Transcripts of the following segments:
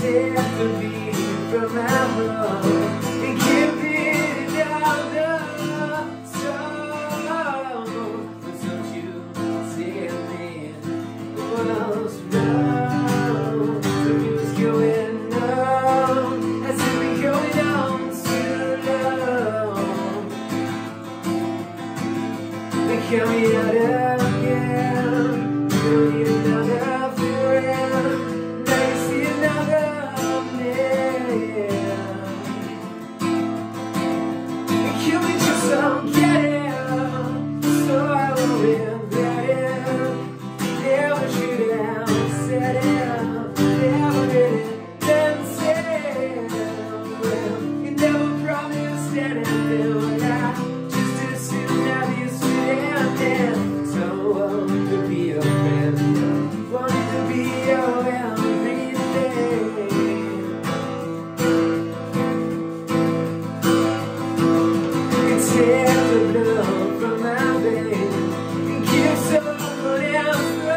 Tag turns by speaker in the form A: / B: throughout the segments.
A: take the beat from our love and keep it down the soul. But don't you tell me what's wrong. So you was going on as if we're going on too long. And count me out again. You don't need another friend. Now you see another man. And kill me just so get it. So I will regret it. Never should have said it. Never did it. Then said, well, you never promised anything. I just assumed that you stood there. So to be your friend, wanted to be your everything. You take the blood from my veins and give someone else the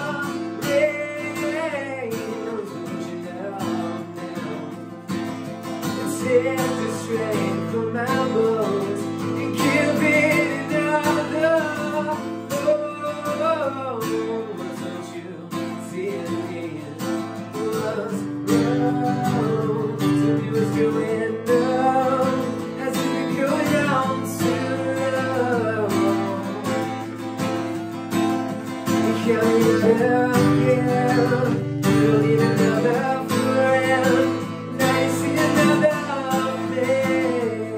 A: rain. Don't you know now? You take the strength from my bones and give it another. Oh, don't you see it again? What's wrong? So you was going down as if you're going down too low. You can't get up again. You don't need another friend. Now you see another man.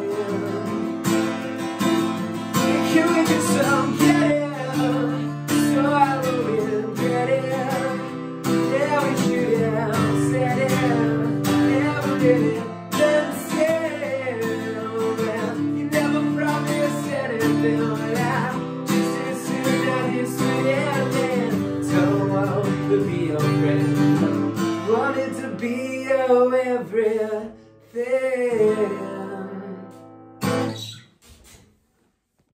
A: Can we just get it? So I will regret it. Yeah, we should have said it. Never did it. Then said, well, you never promised anything. I just assumed that you stood there. So I wanted to be your friend. Wanted to be your everything.